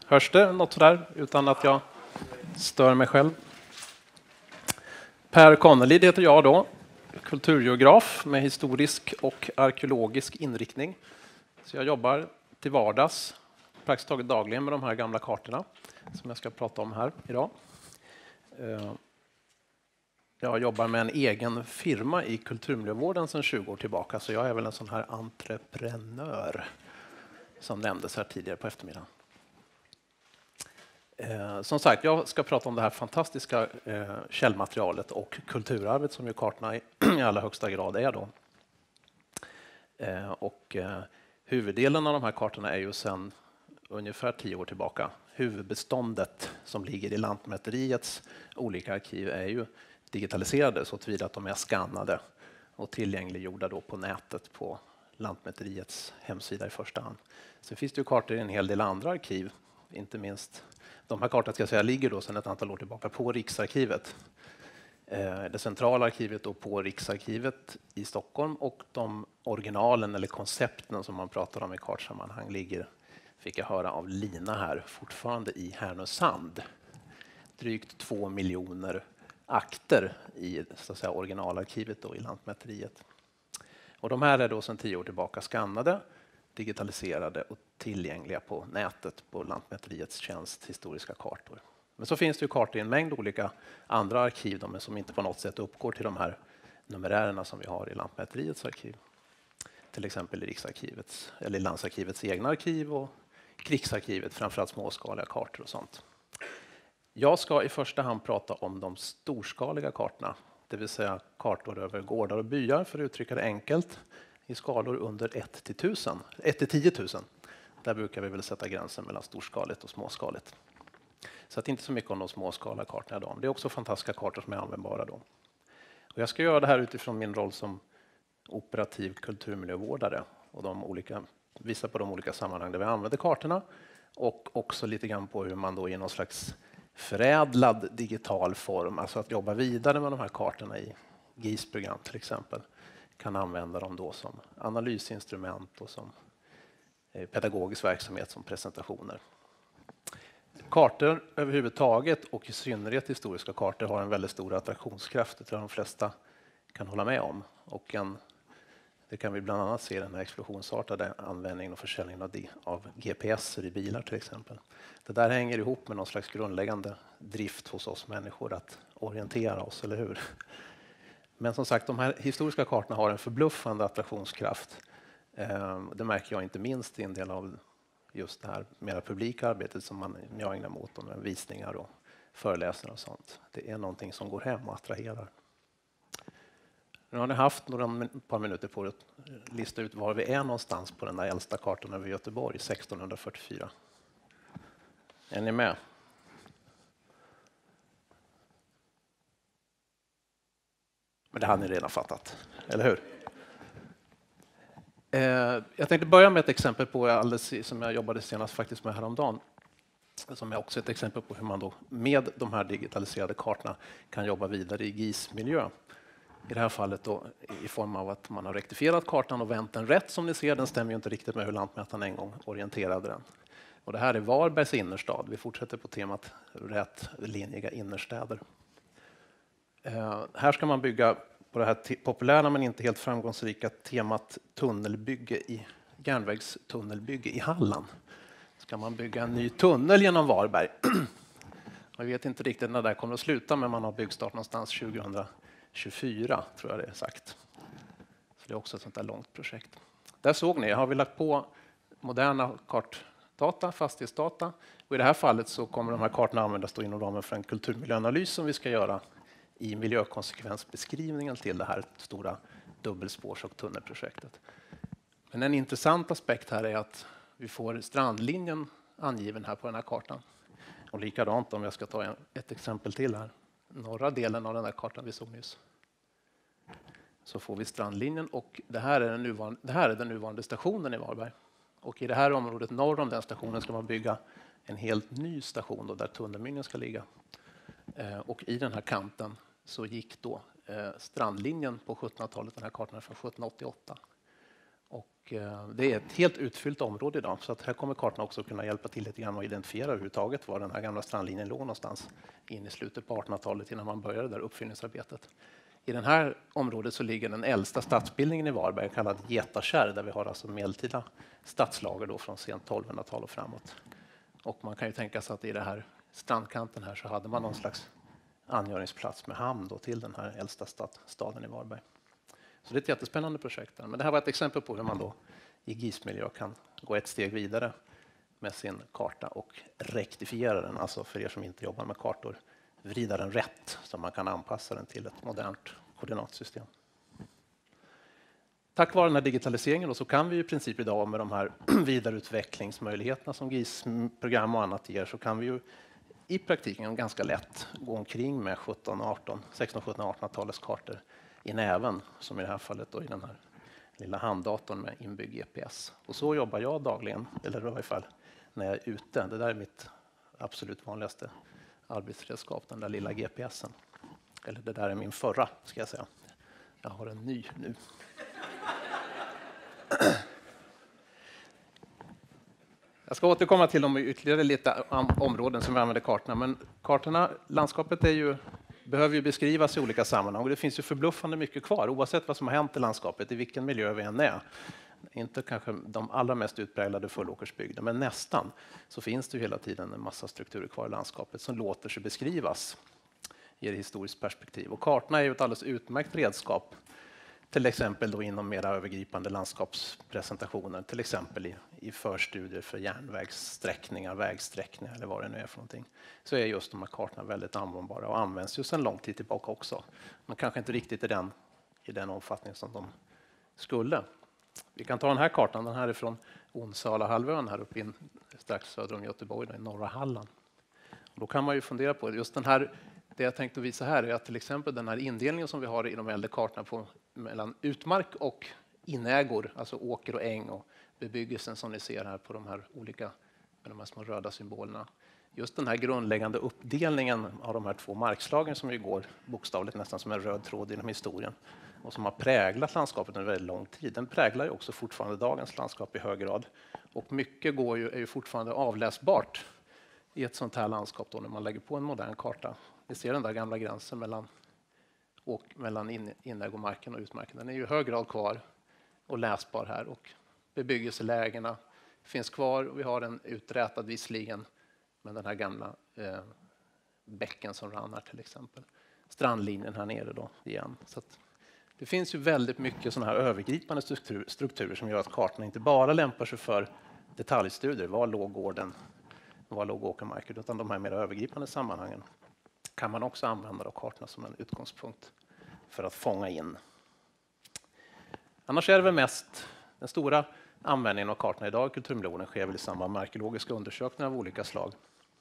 Hörs det något sådär utan att jag stör mig själv? Per Connelid heter jag då, kulturgeograf med historisk och arkeologisk inriktning. Så jag jobbar till vardags, praktiskt taget dagligen med de här gamla kartorna som jag ska prata om här idag. Jag jobbar med en egen firma i kulturmiljövården sedan 20 år tillbaka, så jag är väl en sån här entreprenör som nämndes här tidigare på eftermiddagen. Som sagt, jag ska prata om det här fantastiska källmaterialet och kulturarvet som ju kartorna i allra högsta grad är då. Huvuddelen av de här kartorna är ju sedan ungefär 10 år tillbaka. Huvudbeståndet som ligger i Lantmäteriets olika arkiv är ju digitaliserade så tillvida att de är skannade och tillgängliggjorda då på nätet på Lantmäteriets hemsida i första hand. Sen finns det ju kartor i en hel del andra arkiv, inte minst de här kartorna ska jag säga ligger då sedan ett antal år tillbaka på Riksarkivet. Det centrala arkivet då på Riksarkivet i Stockholm och de originalen eller koncepten som man pratar om i kartsammanhang ligger, fick jag höra av Lina här, fortfarande i Härnösand. Drygt 2 miljoner akter i så att säga, originalarkivet då i Lantmäteriet. Och de här är då sedan 10 år tillbaka skannade, digitaliserade och tillgängliga på nätet på Lantmäteriets tjänst historiska kartor. Men så finns det ju kartor i en mängd olika andra arkiv men som inte på något sätt uppgår till de här numerärerna som vi har i Lantmäteriets arkiv. Till exempel i Riksarkivets eller Landsarkivets egna arkiv och Krigsarkivet, framförallt småskaliga kartor och sånt. Jag ska i första hand prata om de storskaliga kartorna, det vill säga kartor över gårdar och byar för att uttrycka det enkelt i skalor under 1 till 10 000. Där brukar vi väl sätta gränsen mellan storskaligt och småskaligt. Så att inte så mycket om de småskaliga kartorna idag. Det är också fantastiska kartor som är användbara då. Och jag ska göra det här utifrån min roll som operativ kulturmiljövårdare och visa på de olika sammanhang där vi använder kartorna och också lite grann på hur man då i någon slags förädlad digital form, alltså att jobba vidare med de här kartorna i GIS-program till exempel, kan använda dem då som analysinstrument och som pedagogisk verksamhet som presentationer. Kartor överhuvudtaget och i synnerhet historiska kartor har en väldigt stor attraktionskraft, det tror jag de flesta kan hålla med om. Och det kan vi bland annat se i den här explosionsartade användningen och försäljningen av GPS i bilar till exempel. Det där hänger ihop med någon slags grundläggande drift hos oss människor att orientera oss, eller hur? Men som sagt, de här historiska kartorna har en förbluffande attraktionskraft. Det märker jag inte minst i en del av just det här mera publika arbetet som jag ägnar mig åt, med visningar och föreläsningar och sånt. Det är någonting som går hem och attraherar. Nu har ni haft ett par minuter på att lista ut var vi är någonstans på den där äldsta kartan över Göteborg, 1644. Är ni med? Men det hade ni redan fattat, eller hur? Jag tänkte börja med ett exempel på som jag jobbade senast faktiskt med häromdagen. Som är också ett exempel på hur man då med de här digitaliserade kartorna kan jobba vidare i GIS-miljö. I det här fallet då i form av att man har rektifierat kartan och vänt den rätt som ni ser. Den stämmer ju inte riktigt med hur lantmätaren en gång orienterade den. Och det här är Varbergs innerstad. Vi fortsätter på temat rätlinjiga innerstäder. Här ska man bygga på det här populära men inte helt framgångsrika temat järnvägstunnelbygge i Halland. Ska man bygga en ny tunnel genom Varberg. Jag vet inte riktigt när det kommer att sluta, men man har byggstart någonstans 2024 tror jag det är sagt. Så det är också ett sånt där långt projekt. Där såg ni, har vi lagt på moderna kartdata, fastighetsdata. Och i det här fallet så kommer de här kartorna användas då inom ramen för en kulturmiljöanalys som vi ska göra i miljökonsekvensbeskrivningen till det här stora dubbelspårs- och tunnelprojektet. Men en intressant aspekt här är att vi får strandlinjen angiven här på den här kartan. Och likadant om jag ska ta ett exempel till här. Norra delen av den här kartan vi såg nyss. Så får vi strandlinjen och det här är den nuvarande stationen i Varberg. Och i det här området norr om den stationen ska man bygga en helt ny station då, där tunnelmynningen ska ligga. Och i den här kanten så gick då strandlinjen på 1700-talet, den här kartan är från 1788. Och det är ett helt utfyllt område idag, så att här kommer kartan också kunna hjälpa till lite grann att identifiera överhuvudtaget var den här gamla strandlinjen låg någonstans in i slutet på 1800-talet innan man började det där uppfyllningsarbetet. I det här området så ligger den äldsta stadsbildningen i Varberg kallad Getakärr, där vi har alltså medeltida stadslager då från sent 1200-tal och framåt. Och man kan ju tänka sig att i det här strandkanten här så hade man någon slags angöringsplats med hamn då till den här äldsta staden i Varberg. Så det är ett jättespännande projekt. Men det här var ett exempel på hur man då i GIS-miljö kan gå ett steg vidare med sin karta och rektifiera den, alltså för er som inte jobbar med kartor, vrida den rätt så man kan anpassa den till ett modernt koordinatsystem. Tack vare den här digitaliseringen så kan vi i princip idag med de här vidareutvecklingsmöjligheterna som GIS-program och annat ger, så kan vi ju i praktiken ganska lätt gå omkring med 16-17-1800-talets kartor i näven, som i det här fallet då i den här lilla handdatorn med inbyggd GPS. Och så jobbar jag dagligen, eller i varje fall när jag är ute. Det där är mitt absolut vanligaste arbetsredskap, den där lilla GPSen. Eller det där är min förra, ska jag säga. Jag har en ny nu. Jag ska återkomma till de ytterligare lite områden som vi använder kartorna. Men kartorna, landskapet behöver ju beskrivas i olika sammanhang. Och det finns ju förbluffande mycket kvar, oavsett vad som har hänt i landskapet, i vilken miljö vi än är. Inte kanske de allra mest utpräglade fullåkersbygder, men nästan. Så finns det ju hela tiden en massa strukturer kvar i landskapet som låter sig beskrivas i ett historiskt perspektiv. Och kartorna är ju ett alldeles utmärkt redskap. Till exempel då inom mera övergripande landskapspresentationer, till exempel i förstudier för järnvägssträckningar, vägsträckningar eller vad det nu är för någonting. Så är just de här kartorna väldigt användbara och används ju sedan lång tid tillbaka också. Men kanske inte riktigt i den omfattning som de skulle. Vi kan ta den här kartan, den här är från Onsala-halvön här uppe strax söder om Göteborg, i norra Halland. Och då kan man ju fundera på just den här. Det jag tänkte visa här är att till exempel den här indelningen som vi har i de äldre kartorna mellan utmark och inägor, alltså åker och äng och bebyggelsen som ni ser här på de här olika med de här små röda symbolerna. Just den här grundläggande uppdelningen av de här två markslagen som ju går bokstavligt nästan som en röd tråd genom historien och som har präglat landskapet en väldigt lång tid. Den präglar ju också fortfarande dagens landskap i hög grad. Och mycket är ju fortfarande avläsbart i ett sånt här landskap då när man lägger på en modern karta. Vi ser den där gamla gränsen mellan inägomarken och utmarken. Den är ju i hög grad kvar och läsbar här. Och bebyggelselägena finns kvar och vi har en uträtad visserligen med den här gamla bäcken som rann här till exempel. Strandlinjen här nere då igen. Så det finns ju väldigt mycket sådana här övergripande strukturer som gör att kartorna inte bara lämpar sig för detaljstudier. Var låg gården? Var låg åkermarken? Utan de här mer övergripande sammanhangen kan man också använda då kartorna som en utgångspunkt för att fånga in. Annars är det väl mest den stora användningen av kartorna idag i kulturmiljövården sker väl i samband med arkeologiska undersökningar av olika slag.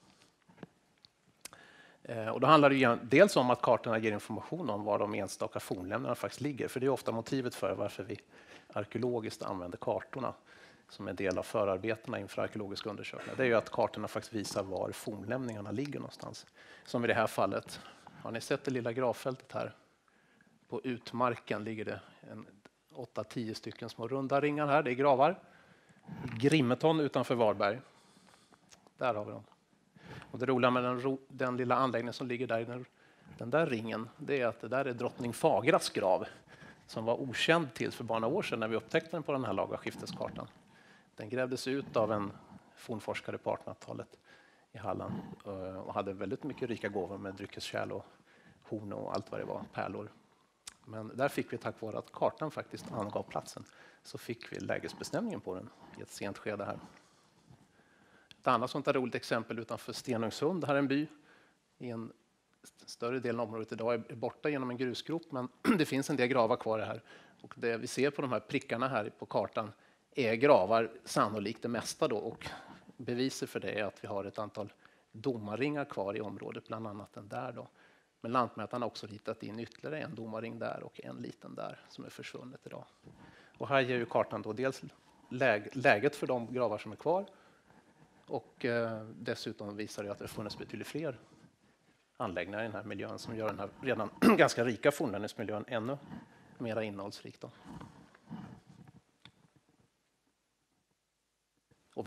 Och då handlar det ju dels om att kartorna ger information om var de enstaka fornlämningarna faktiskt ligger. För det är ofta motivet för varför vi arkeologiskt använder kartorna som en del av förarbetena inför arkeologiska undersökningar. Det är ju att kartorna faktiskt visar var fornlämningarna ligger någonstans. Som i det här fallet. Har ni sett det lilla gravfältet här? På utmarken ligger det 8-10 stycken små runda ringar här. Det är gravar. Grimmeton utanför Varberg. Där har vi dem. Och det roliga med den lilla anläggningen som ligger där i den där ringen, det är att det där är drottning Fagras grav som var okänd tills för bara några år sedan när vi upptäckte den på den här lagaskifteskartan. Den grävdes ut av en fornforskare på 1800-talet i Halland och hade väldigt mycket rika gåvor med dryckeskärl och horn och allt vad det var, pärlor. Men där fick vi tack vare att kartan faktiskt angav platsen så fick vi lägesbestämningen på den i ett sent skede här. Ett annat sånt där roligt exempel utanför Stenungsund, här är en by i en större del av området idag är borta genom en grusgrop, men det finns en del gravar kvar här. Och det vi ser på de här prickarna här på kartan är gravar, sannolikt det mesta då, och beviset för det är att vi har ett antal domarringar kvar i området, bland annat den där då. Men lantmätarna har också ritat in ytterligare en domarring där och en liten där som är försvunnet idag. Och här ger ju kartan då dels läget för de gravar som är kvar och dessutom visar det att det har funnits betydligt fler anläggningar i den här miljön som gör den här redan ganska rika fornlämningsmiljön ännu mer innehållsrik. Då.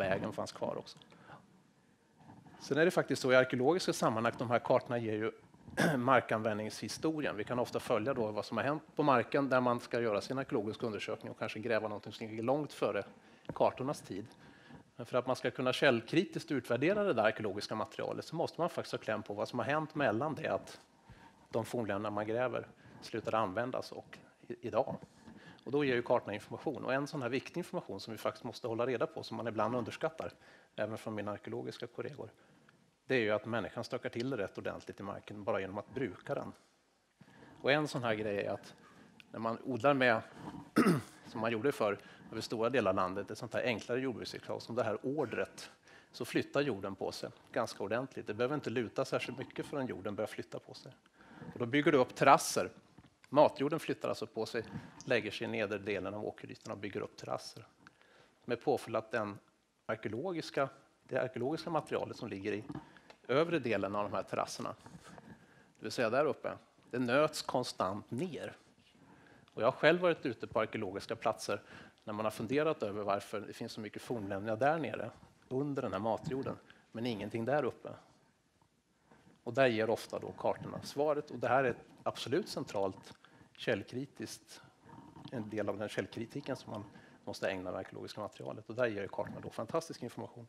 vägen fanns kvar också. Sen är det faktiskt så i arkeologiska sammanhang att de här kartorna ger ju markanvändningshistorien. Vi kan ofta följa då vad som har hänt på marken där man ska göra sin arkeologiska undersökning och kanske gräva något som ligger långt före kartornas tid. Men för att man ska kunna källkritiskt utvärdera det där arkeologiska materialet så måste man faktiskt ha kläm på vad som har hänt mellan det att de fornlämningar man gräver slutade användas och idag. Och då ger ju kartorna information. Och en sån här viktig information som vi faktiskt måste hålla reda på, som man ibland underskattar, även från mina arkeologiska kollegor, det är ju att människan stökar till det rätt ordentligt i marken bara genom att bruka den. Och en sån här grej är att när man odlar med, som man gjorde förr över stora delar av landet, ett sånt här enklare jordbruksreklam som det här ordret, så flyttar jorden på sig ganska ordentligt. Det behöver inte luta särskilt mycket förrän jorden börjar flytta på sig. Och då bygger du upp terrasser. Matjorden flyttar alltså på sig, lägger sig i nedre delen av åkerytan och bygger upp terrasser. Med påföljd att det arkeologiska materialet som ligger i övre delen av de här terrasserna, det vill säga där uppe, det nöts konstant ner. Och jag har själv varit ute på arkeologiska platser när man har funderat över varför det finns så mycket fornlämningar där nere under den här matjorden, men ingenting där uppe. Och där ger ofta då kartorna svaret. Och det här är ett absolut centralt källkritiskt, en del av den källkritiken som man måste ägna det arkeologiska materialet. Och där ger kartorna då fantastisk information.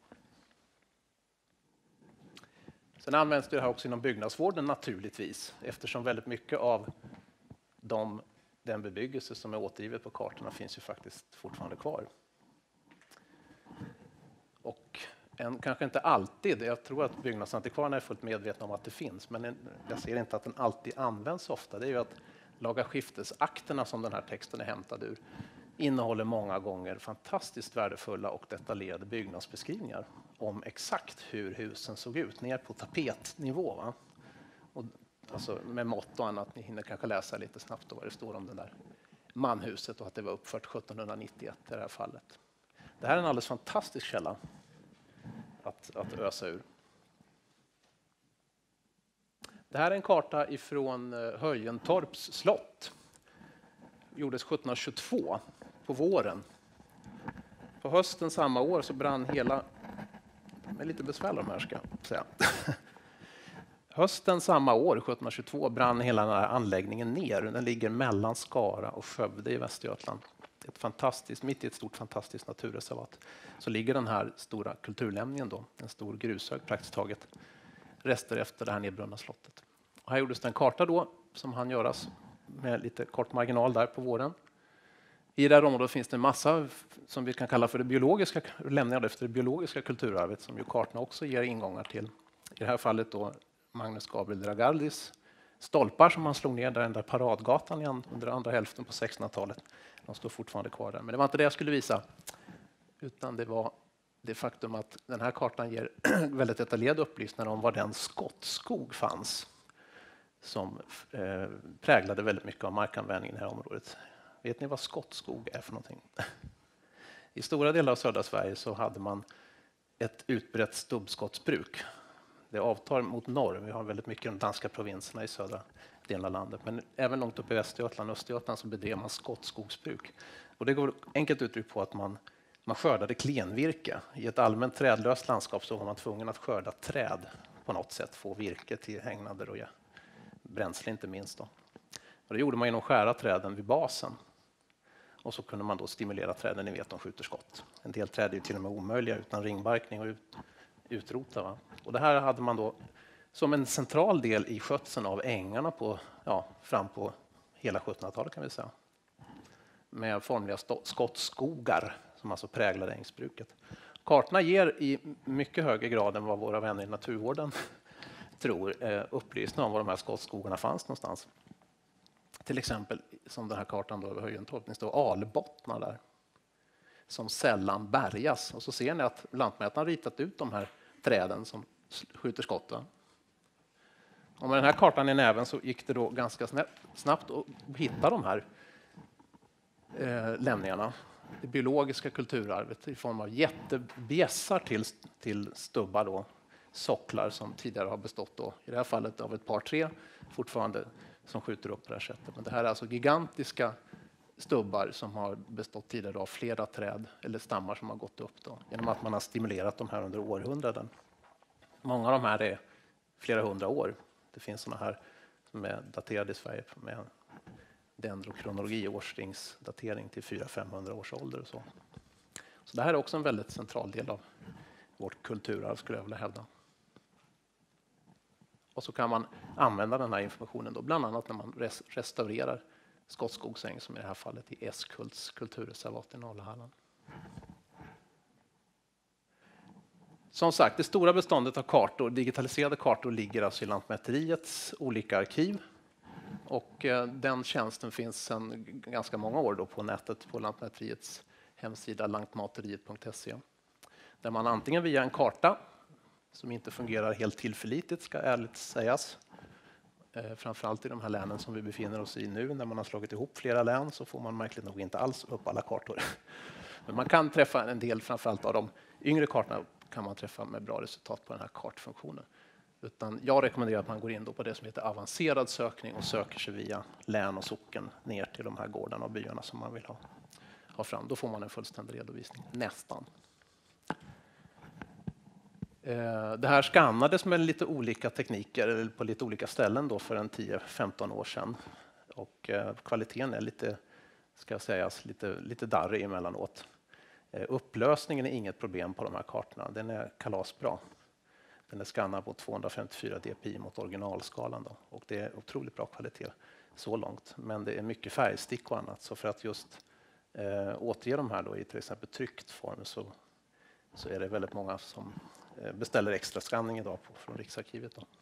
Sen används det här också inom byggnadsvården naturligtvis, eftersom väldigt mycket av den bebyggelse som är återgivet på kartorna finns ju faktiskt fortfarande kvar. Och kanske inte alltid, jag tror att byggnadsantikvarierna är fullt medvetna om att det finns, men jag ser inte att den alltid används ofta. Det är ju att lagaskiftesakterna som den här texten är hämtad ur innehåller många gånger fantastiskt värdefulla och detaljerade byggnadsbeskrivningar om exakt hur husen såg ut, ner på tapetnivå. Va? Och, alltså med mått och annat, ni hinner kanske läsa lite snabbt vad det står om det där manhuset och att det var uppfört 1791 i det här fallet. Det här är en alldeles fantastisk källa att ösa ur. Det här är en karta ifrån Höjentorps slott. Gjordes 1722 på våren. På hösten samma år så brann hela... De är lite besvärliga de här ska jag säga. Hösten samma år, 1722, brann hela den här anläggningen ner. Den ligger mellan Skara och Skövde i Västergötland. Mitt i ett stort fantastiskt naturreservat så ligger den här stora kulturlämningen då, en stor grushög praktiskt taget, rester efter det här nedbrunna slottet. Och här gjordes det en karta då som hann göras med lite kort marginal där på våren. I det här området finns det en massa som vi kan kalla för det biologiska, lämningar efter det biologiska kulturarvet som ju kartorna också ger ingångar till. I det här fallet då Magnus Gabriel Dragaldis stolpar som man slog ner där den där Paradgatan igen under andra hälften på 1600-talet. De står fortfarande kvar där. Men det var inte det jag skulle visa, utan det var det faktum att den här kartan ger väldigt detaljerade upplysningar om var den skottskog fanns som präglade väldigt mycket av markanvändningen i det här området. Vet ni vad skottskog är för någonting? I stora delar av södra Sverige så hade man ett utbrett stubbskottsbruk. Det avtar mot norr. Vi har väldigt mycket i de danska provinserna i södra delen av landet. Men även långt upp i Västergötland och Östergötland så bedrev man skottskogsbruk. Och det går enkelt uttryck på att man skördade klenvirke. I ett allmänt trädlöst landskap så var man tvungen att skörda träd på något sätt. Få virke till hängnader och bränsle inte minst. Då. Och det gjorde man genom att skära träden vid basen. Och så kunde man då stimulera träden, ni vet, de skjuter skott. En del träd är till och med omöjliga utan ringbarkning och utrota. Va? Och det här hade man då som en central del i skötseln av ängarna fram på hela 1700-talet kan vi säga. Med formliga skottskogar som alltså präglade ängsbruket. Kartorna ger i mycket högre grad än vad våra vänner i naturvården tror upplysning om var de här skottskogarna fanns någonstans. Till exempel som den här kartan då över Höjentorp, det står albottnar där som sällan bärgas. Och så ser ni att lantmätaren ritat ut de här träden som skjuter skott. Och med den här kartan i näven så gick det då ganska snabbt att hitta de här lämningarna. Det biologiska kulturarvet i form av jättebjässar till stubbar då, socklar som tidigare har bestått då, i det här fallet av ett par tre fortfarande som skjuter upp på det här sättet. Men det här är alltså gigantiska stubbar som har bestått tidigare av flera träd eller stammar som har gått upp då, genom att man har stimulerat de här under århundraden. Många av de här är flera hundra år. Det finns sådana här som är daterade i Sverige med dendrokronologi, årsringsdatering till 400-500 års ålder och så. Så det här är också en väldigt central del av vårt kulturarv, skulle jag vilja hävda. Och så kan man använda den här informationen då, bland annat när man restaurerar Skottskogsäng, som i det här fallet i Eskults kulturreservat i norra Halland. Som sagt, det stora beståndet av kartor, digitaliserade kartor, ligger alltså i Lantmäteriets olika arkiv. Och den tjänsten finns sedan ganska många år då på nätet på Lantmäteriets hemsida lantmateriet.se. Där man antingen via en karta, som inte fungerar helt tillförlitligt ska ärligt sägas, framförallt i de här länen som vi befinner oss i nu, när man har slagit ihop flera län, så får man märkligt nog inte alls upp alla kartor. Men man kan träffa en del, framförallt av de yngre kartorna kan man träffa med bra resultat på den här kartfunktionen. Utan jag rekommenderar att man går in då på det som heter avancerad sökning och söker sig via län och socken ner till de här gårdarna och byarna som man vill ha fram. Då får man en fullständig redovisning, nästan. Det här skannades med lite olika tekniker eller på lite olika ställen då för en 10-15 år sedan. Och kvaliteten är lite, ska sägas, lite darrig emellanåt. Upplösningen är inget problem på de här kartorna. Den är kalasbra. Den är skannad på 254 dpi mot originalskalan då. Och det är otroligt bra kvalitet så långt. Men det är mycket färgstick och annat. Så för att just återge de här då i till exempel tryckt form så är det väldigt många som beställer extra skanning idag från Riksarkivet då.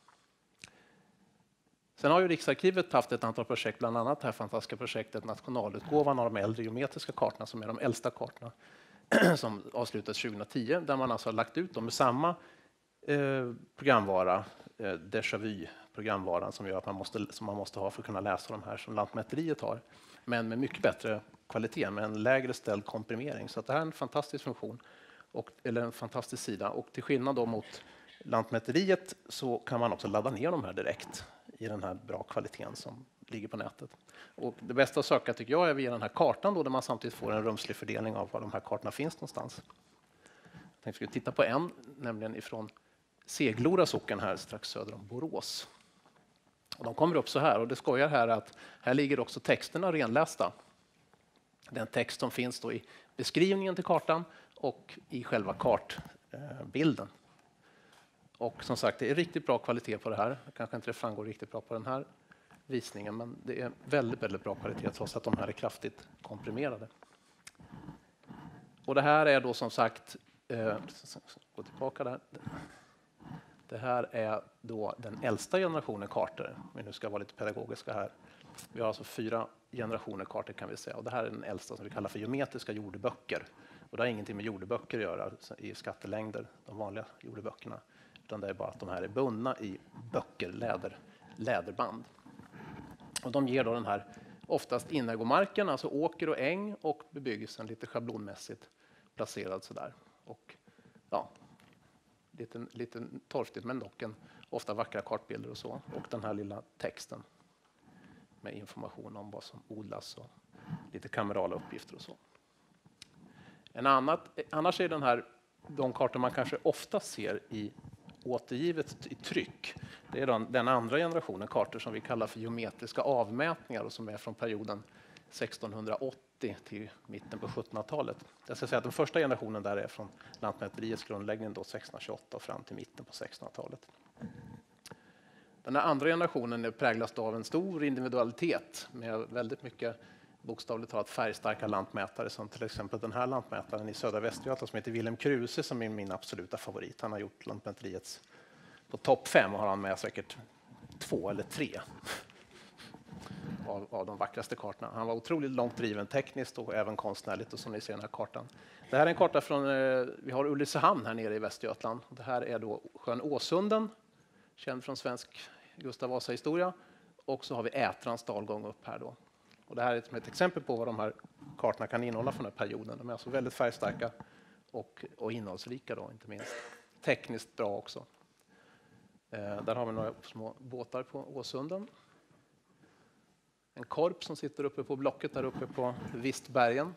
Sen har ju Riksarkivet haft ett antal projekt, bland annat det här fantastiska projektet Nationalutgåvan av de äldre geometriska kartorna, som är de äldsta kartorna, som avslutades 2010, där man alltså har lagt ut dem med samma programvara, déjà vu-programvaran, som gör att man måste ha för att kunna läsa de här som Lantmäteriet har, men med mycket bättre kvalitet, med en lägre ställd komprimering. Så att det här är en fantastisk funktion, eller en fantastisk sida. Och till skillnad då mot Lantmäteriet så kan man också ladda ner de här direkt i den här bra kvaliteten som ligger på nätet. Och det bästa att söka tycker jag är via den här kartan då, där man samtidigt får en rumslig fördelning av var de här kartorna finns någonstans. Jag tänkte att titta på en, nämligen ifrån Seglora socken här strax söder om Borås. Och de kommer upp så här, och det skojar här att här ligger också texterna renlästa. Den text som finns då i beskrivningen till kartan och i själva kartbilden. Och som sagt, det är riktigt bra kvalitet på det här. Kanske inte det framgår riktigt bra på den här visningen, men det är väldigt, väldigt bra kvalitet trots att de här är kraftigt komprimerade. Och det här är då som sagt, gå tillbaka där. Det här är då den äldsta generationen kartor. Vi nu ska vara lite pedagogiska här. Vi har alltså 4 generationer kartor kan vi säga. Och det här är den äldsta som vi kallar för geometriska jordeböcker. Och det har ingenting med jordeböcker att göra i skattelängder, de vanliga jordeböckerna. Utan det är bara att de här är bundna i böcker, läderband. Och de ger då den här oftast inägomarken, alltså åker och äng, och bebyggelsen lite schablonmässigt placerad sådär. Och ja, lite torftigt, men dock ofta vackra kartbilder och så. Och den här lilla texten med information om vad som odlas och lite kamerala uppgifter och så. Annars är de kartor man kanske ofta ser återgivet i tryck. Det är den andra generationen kartor som vi kallar för geometriska avmätningar och som är från perioden 1680 till mitten på 1700-talet. Jag ska säga att den första generationen där är från Lantmäteriets grundläggning då 1628 och fram till mitten på 1600-talet. Den här andra generationen präglas av en stor individualitet med väldigt mycket bokstavligt talat färgstarka lantmätare, som till exempel den här lantmätaren i södra Västergötland som heter Wilhelm Kruse, som är min absoluta favorit. Han har gjort Lantmäteriets på topp 5 och har han med säkert 2 eller 3 av de vackraste kartorna. Han var otroligt långt driven tekniskt och även konstnärligt, och som ni ser den här kartan. Det här är en karta från, vi har Ulricehamn här nere i Västergötland. Det här är då sjön Åsunden, känd från svensk Gustav Vasa-historia. Och så har vi Ätrans dalgång upp här då. Och det här är ett exempel på vad de här kartorna kan innehålla från den här perioden. De är alltså väldigt färgstarka och innehållsrika då, inte minst. Tekniskt bra också. Där har vi några små båtar på Åsunden. En korp som sitter uppe på blocket där uppe på Vistbergen.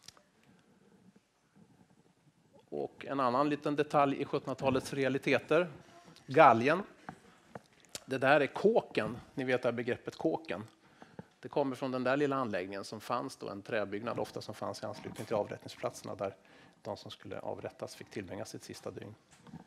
Och en annan liten detalj i 1700-talets realiteter. Galgen. Det där är kåken. Ni vet det här begreppet kåken. Det kommer från den där lilla anläggningen som fanns då, en träbyggnad ofta som fanns i anslutning till avrättningsplatserna där de som skulle avrättas fick tillbringa sitt sista dygn.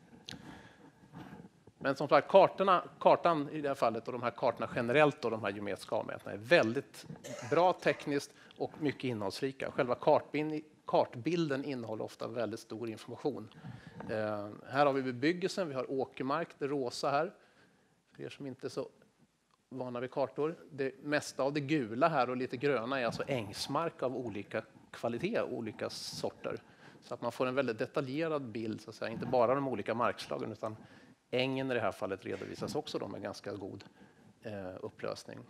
Men som sagt, kartan i det här fallet och de här kartorna generellt och de här geometriska avmätningarna är väldigt bra tekniskt och mycket innehållsrika. Själva kartbilden innehåller ofta väldigt stor information. Här har vi bebyggelsen, vi har åkermark, det rosa här. För er som inte är så vana vid kartor. Det mesta av det gula här och lite gröna är alltså ängsmark av olika kvalitet, olika sorter. Så att man får en väldigt detaljerad bild, så att säga. Inte bara de olika markslagen utan ängen i det här fallet redovisas också då med ganska god upplösning.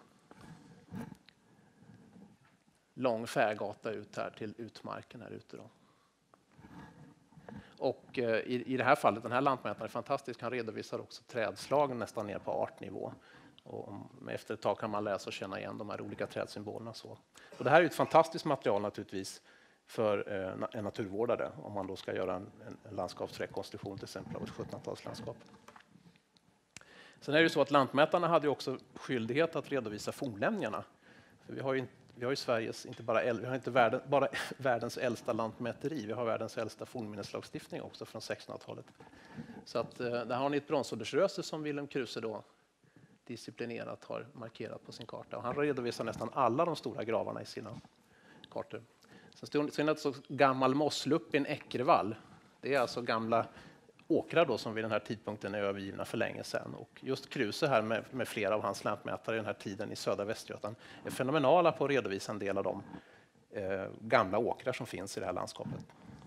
Lång färgata ut här till utmarken här ute då. Och i det här fallet, den här lantmätaren är fantastisk. Han redovisar också trädslagen nästan ner på artnivå. Och efter ett tag kan man läsa och känna igen de här olika trädsymbolerna. Så. Och det här är ett fantastiskt material naturligtvis för en naturvårdare om man då ska göra en landskapsrekonstruktion till exempel av ett 1700-talslandskap. Sen är det så att lantmätarna hade också skyldighet att redovisa fornlämningarna. För vi har ju Sveriges, vi har inte bara världens äldsta lantmäteri, vi har världens äldsta fornminneslagstiftning också från 1600-talet. Så att där har ni ett bronsåldersröse som Wilhelm Kruse då disciplinerat har markerat på sin karta. Och han redovisar nästan alla de stora gravarna i sina kartor. Sen är det så gammal mosslupp i en Eckervall. Det är alltså gamla åkrar då som vid den här tidpunkten är övergivna för länge sedan. Och just Kruse här med flera av hans lantmätare i den här tiden i södra Västergötland är fenomenala på att redovisa en del av de gamla åkrar som finns i det här landskapet.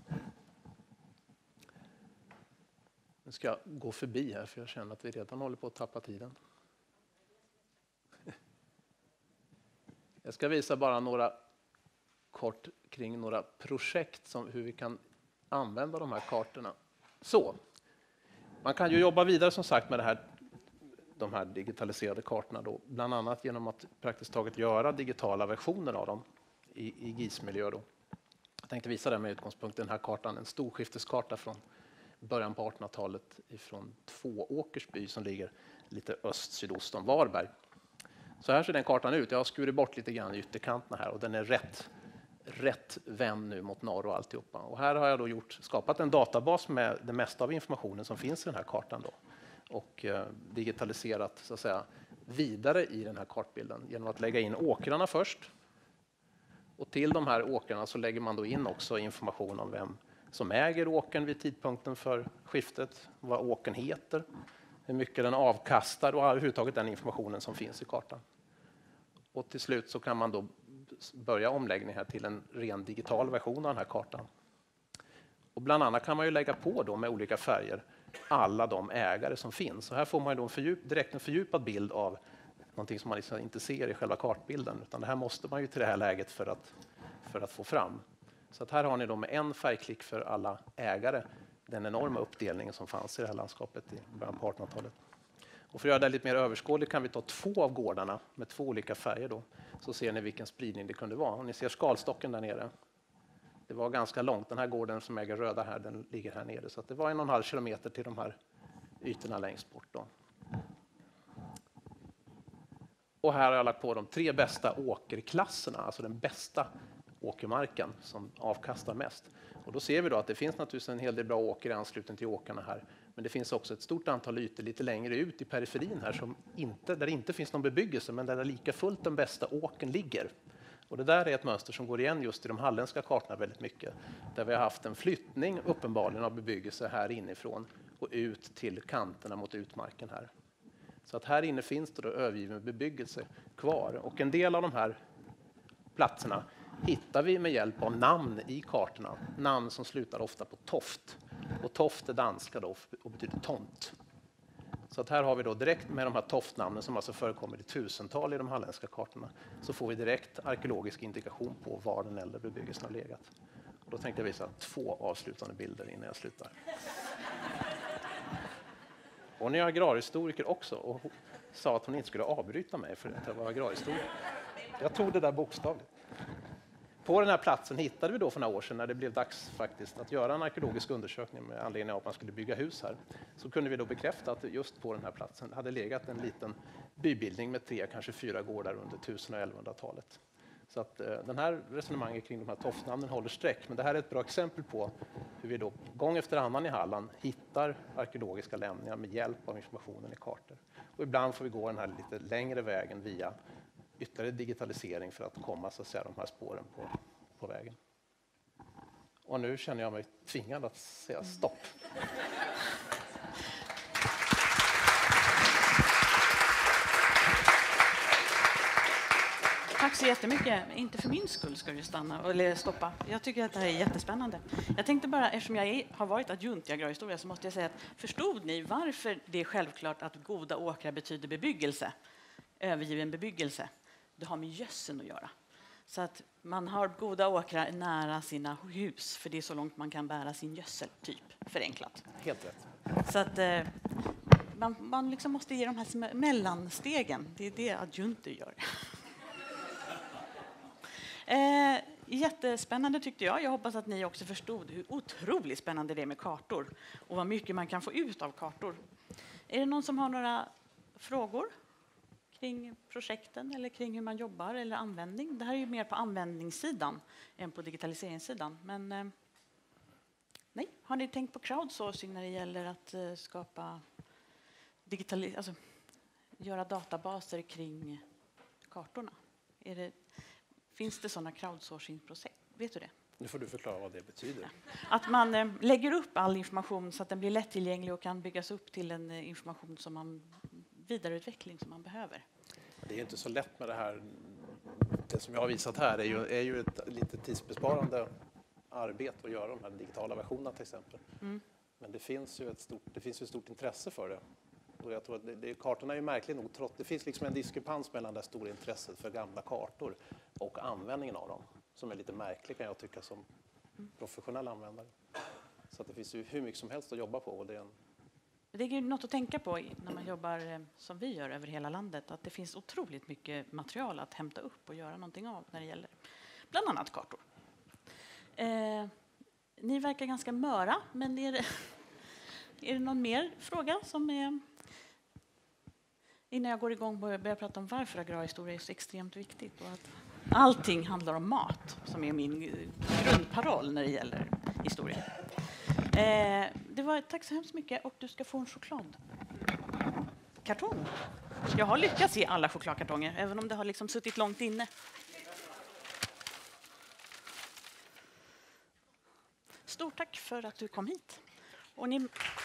Nu ska jag gå förbi här för jag känner att vi redan håller på att tappa tiden. Jag ska visa bara några kort kring några projekt som hur vi kan använda de här kartorna. Så, man kan ju jobba vidare som sagt med de här digitaliserade kartorna då, bland annat genom att praktiskt taget göra digitala versioner av dem i GIS-miljö då. Jag tänkte visa det med utgångspunkt i den här kartan, en storskifteskarta från början på 1800-talet ifrån Tvååkersby som ligger lite öst-sydost om Varberg. Så här ser den kartan ut. Jag har skurit bort lite grann i ytterkanterna här och den är rätt vänd nu mot norr och alltihopa. Och här har jag då skapat en databas med det mesta av informationen som finns i den här kartan då. Och digitaliserat så att säga vidare i den här kartbilden genom att lägga in åkrarna först. Och till de här åkrarna så lägger man då in också information om vem som äger åkern vid tidpunkten för skiftet, vad åkern heter, hur mycket den avkastar och överhuvudtaget den informationen som finns i kartan. Och till slut så kan man då börja omläggning här till en ren digital version av den här kartan. Och bland annat kan man ju lägga på då med olika färger alla de ägare som finns. Så här får man ju då direkt en fördjupad bild av någonting som man liksom inte ser i själva kartbilden. Utan det här måste man ju till det här läget för att få fram. Så att här har ni då med en färgklick för alla ägare den enorma uppdelningen som fanns i det här landskapet i början på 1800-talet. Och för att göra det lite mer överskådligt kan vi ta 2 av gårdarna med 2 olika färger då. Så ser ni vilken spridning det kunde vara. Och ni ser skalstocken där nere. Det var ganska långt. Den här gården som äger röda här, den ligger här nere. Så att det var 1,5 kilometer till de här ytorna längst bort då. Och här har jag lagt på de 3 bästa åkerklasserna, alltså den bästa åkermarken som avkastar mest. Och då ser vi då att det finns naturligtvis en hel del bra åker i anslutning till åkarna här. Men det finns också ett stort antal ytor lite längre ut i periferin här där det inte finns någon bebyggelse men där det lika fullt den bästa åkern ligger. Och det där är ett mönster som går igen just i de halländska kartorna väldigt mycket. Där vi har haft en flyttning uppenbarligen av bebyggelse här inifrån och ut till kanterna mot utmarken här. Så att här inne finns det då övergiven bebyggelse kvar. Och en del av de här platserna hittar vi med hjälp av namn i kartorna. Namn som slutar ofta på toft. Och toft är danska då och betyder tomt. Så att här har vi då direkt med de här toftnamnen som alltså förekommer i tusental i de halländska kartorna. Så får vi direkt arkeologisk indikation på var den äldre bebyggelsen har legat. Och då tänkte jag visa 2 avslutande bilder innan jag slutar. Hon är agrarhistoriker också och sa att hon inte skulle avbryta mig för att jag var agrarhistoriker. Jag tog det där bokstavligt. På den här platsen hittade vi då för några år sedan, när det blev dags faktiskt att göra en arkeologisk undersökning med anledning av att man skulle bygga hus här, så kunde vi då bekräfta att just på den här platsen hade legat en liten bybildning med 3, kanske 4 gårdar under 1000- och 1100-talet. Så att den här resonemanget kring de här toftnamnen håller streck, men det här är ett bra exempel på hur vi då gång efter annan i Halland hittar arkeologiska lämningar med hjälp av informationen i kartor. Och ibland får vi gå den här lite längre vägen via ytterligare digitalisering för att komma så att säga, de här spåren på vägen. Och nu känner jag mig tvingad att säga stopp. Tack så jättemycket. Inte för min skull ska du stanna eller stoppa. Jag tycker att det här är jättespännande. Jag tänkte bara, eftersom jag har varit adjunkt i agrarhistoria, så måste jag säga att förstod ni varför det är självklart att goda åkrar betyder bebyggelse? Övergiven bebyggelse. Det har med gödseln att göra. Så att man har goda åkrar nära sina hus, för det är så långt man kan bära sin gödsel, typ, förenklat. Helt rätt. Så att man liksom måste ge de här mellanstegen. Det är det adjunter gör. Jättespännande tyckte jag. Jag hoppas att ni också förstod hur otroligt spännande det är med kartor och vad mycket man kan få ut av kartor. Är det någon som har några frågor kring projekten eller kring hur man jobbar eller användning? Det här är ju mer på användningssidan än på digitaliseringssidan. Men nej, har ni tänkt på crowdsourcing när det gäller att skapa alltså göra databaser kring kartorna? Finns det sådana crowdsourcing-projekt? Vet du det? Nu får du förklara vad det betyder. Att man lägger upp all information så att den blir lättillgänglig och kan byggas upp till en information som man vidareutveckling som man behöver. Det är inte så lätt med det här. Det som jag har visat här är ju ett lite tidsbesparande arbete att göra de här digitala versionerna till exempel. Mm. Men det finns ju ett stort intresse för det. Och jag tror att kartorna är ju märkligt nog, det finns liksom en diskrepans mellan det stora intresset för gamla kartor och användningen av dem, som är lite märklig kan jag tycka som professionell användare. Så att det finns ju hur mycket som helst att jobba på. Och det är ju något att tänka på när man jobbar som vi gör över hela landet, att det finns otroligt mycket material att hämta upp och göra någonting av när det gäller bland annat kartor. Ni verkar ganska möra, men är det någon mer fråga som är... Innan jag går igång och börjar prata om varför agrarhistoria är så extremt viktigt och att allting handlar om mat, som är min grundparoll när det gäller historia. Tack så hemskt mycket, och du ska få en chokladkartong. Jag har lyckats ge alla chokladkartonger, även om det har liksom suttit långt inne. Stort tack för att du kom hit. Och ni